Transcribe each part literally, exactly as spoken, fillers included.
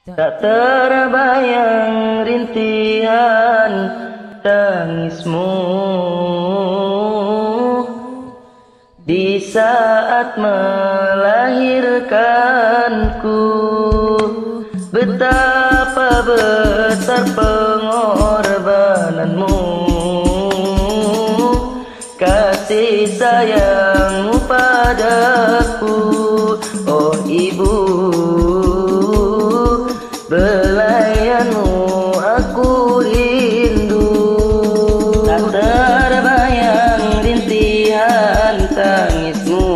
Tak terbayang rintihan tangismu di saat melahirkanku. Betapa besar pengorbananmu, kasih sayangmu padaku. Oh ibu, belayanmu aku rindu. Tak terbayang rintihan tangismu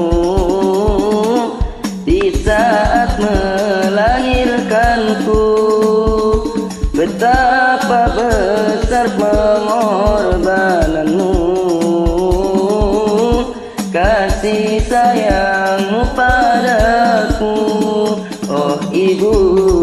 di saat melahirkanku. Betapa besar pengorbananmu, kasih sayangmu padaku. Oh ibu,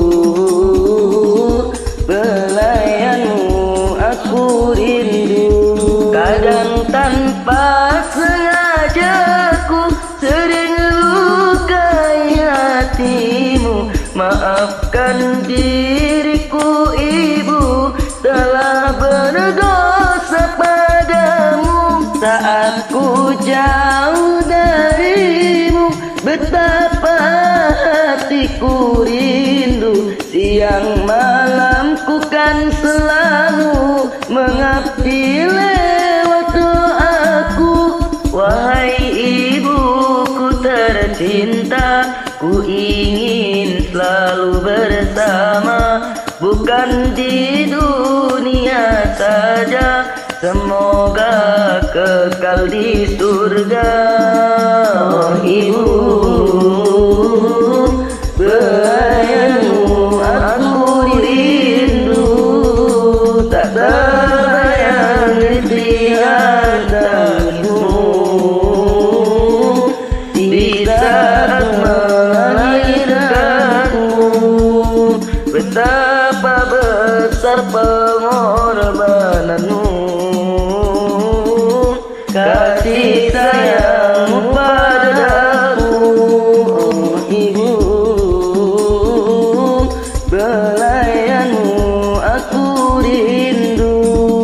belayanmu aku rindu. Kadang tanpa sengaja ku sering lukai hatimu. Maafkan diriku ibu, telah berdosa padamu. Saat ku jauh darimu, betapa hatiku rindu. Siang malam ku kan selalu mengabdi lewat doaku. Wahai ibuku tercinta, ku ingin selalu bersama, bukan di dunia saja. Semoga kekal di surga. Oh ibu, belayanmu aku rindu. Tak terbayang rintihan tangismu di saat melahirkanku. Betapa besar pengorbananmu, kasih sayangmu padaku. Oh ibu, belayanmu aku rindu.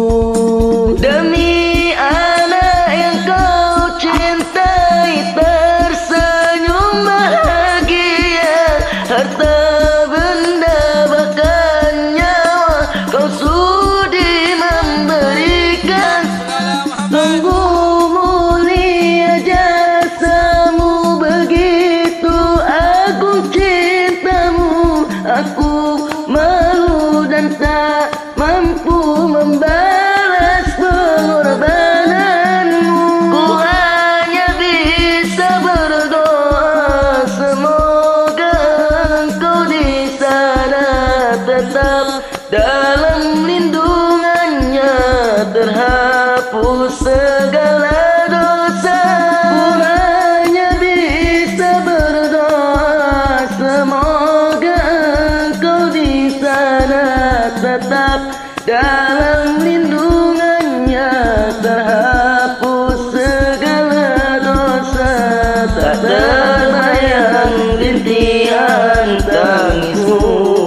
Demi anak yang kau cintai, tersenyum bahagia, harta benda bahkan nyawa kau sudi memberikan. Sungguh mulia jasamu, begitu agung cintamu. Aku malu dan tak mampu membalas pengorbananmu. Ku hanya bisa berdoa, semoga engkau di sana tetap dalam lindungannya, terhapus segala dosa. Ku hanya bisa berdoa, semoga engkau di sana tetap dalam lindungannya, terhapus segala dosa. Tak terbayang rintihan tangismu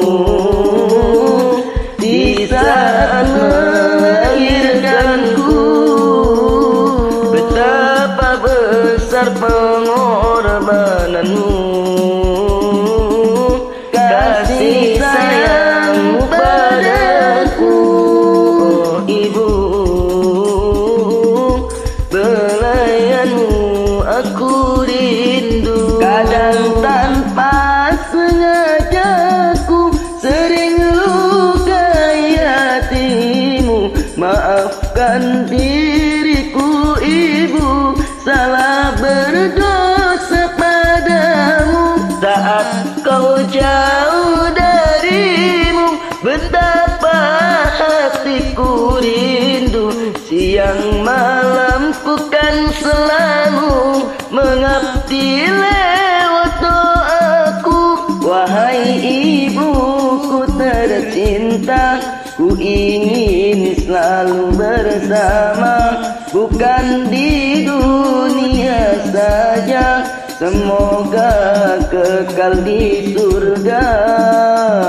di saat melahirkanku. Betapa besar pengorbananmu, kasih sayangmu padaku. Oh ibu, belayanmu aku rindu. Kadang tanpa sengaja ku sering lukai hatimu. Maafkan diriku ibu, salah berdosa padamu. Saat kau jauh darimu, betapa hatiku rindu. Siang malam ku kan selalu mengabdi lewat doaku. Wahai ibuku tercinta, ku ingin selalu bersama, bukan di dunia saja. Semoga kekal di surga.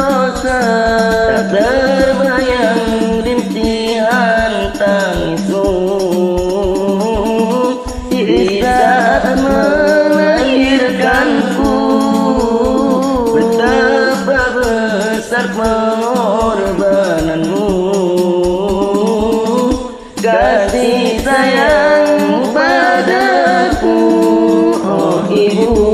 dosa, tak terbayang rintihan tangismu di saat melahirkanku. Betapa besar pengorbananmu, kasih sayangmu padaku, oh ibu.